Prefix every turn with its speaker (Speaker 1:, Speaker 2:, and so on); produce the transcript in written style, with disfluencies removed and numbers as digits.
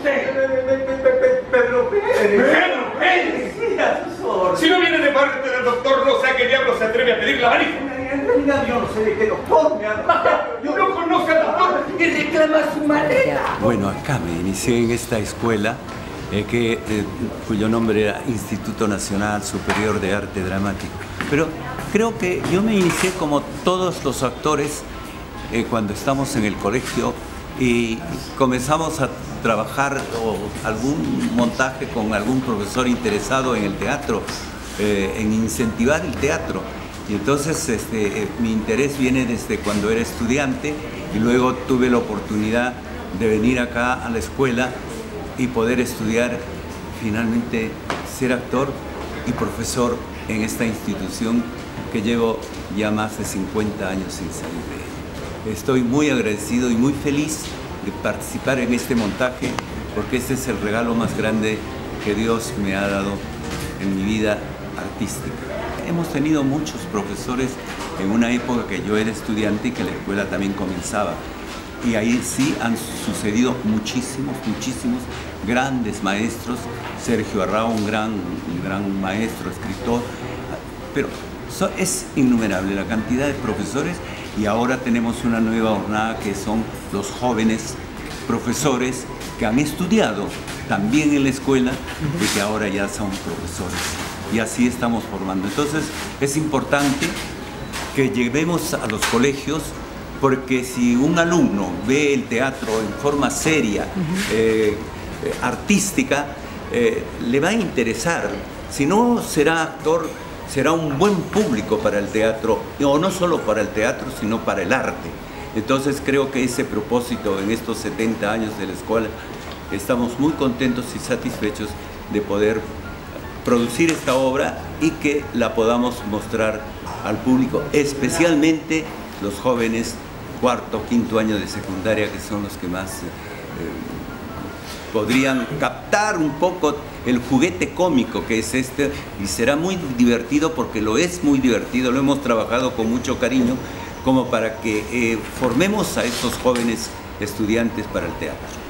Speaker 1: usted?
Speaker 2: Pedro Pérez.
Speaker 1: ¡Pedro Pérez!
Speaker 2: Sí, a sus órdenes.
Speaker 1: Si no viene de parte del doctor, no sé a qué diablo se atreve a pedir la varija.
Speaker 2: En realidad yo no sé de qué doctor me habla.
Speaker 1: Yo no conozco al doctor y reclama su maleta.
Speaker 3: Bueno, acá me inicié en esta escuela cuyo nombre era Instituto Nacional Superior de Arte Dramático. Pero creo que yo me inicié como todos los actores cuando estamos en el colegio y comenzamos a trabajar algún montaje con algún profesor interesado en el teatro, en incentivar el teatro. Y entonces mi interés viene desde cuando era estudiante y luego tuve la oportunidad de venir acá a la escuela y poder estudiar, finalmente ser actor y profesor en esta institución que llevo ya más de 50 años sin salir de ella. Estoy muy agradecido y muy feliz de participar en este montaje porque este es el regalo más grande que Dios me ha dado en mi vida artística. Hemos tenido muchos profesores en una época que yo era estudiante y que la escuela también comenzaba. Y ahí sí han sucedido muchísimos grandes maestros. Sergio Arrao, un gran maestro, escritor. Pero es innumerable la cantidad de profesores y ahora tenemos una nueva jornada que son los jóvenes profesores que han estudiado también en la escuela y que ahora ya son profesores. Y así estamos formando. Entonces es importante que llevemos a los colegios, porque si un alumno ve el teatro en forma seria, artística, le va a interesar. Si no será actor, será un buen público para el teatro, o no solo para el teatro, sino para el arte. Entonces creo que ese propósito en estos 70 años de la escuela, estamos muy contentos y satisfechos de poder producir esta obra y que la podamos mostrar al público, especialmente los jóvenes cuarto, quinto año de secundaria, que son los que más podrían captar un poco el juguete cómico que es este, y será muy divertido porque lo es muy divertido, lo hemos trabajado con mucho cariño como para que formemos a estos jóvenes estudiantes para el teatro.